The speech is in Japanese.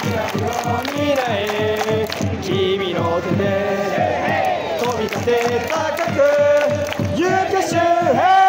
未来君の手で飛び立て高く行く周平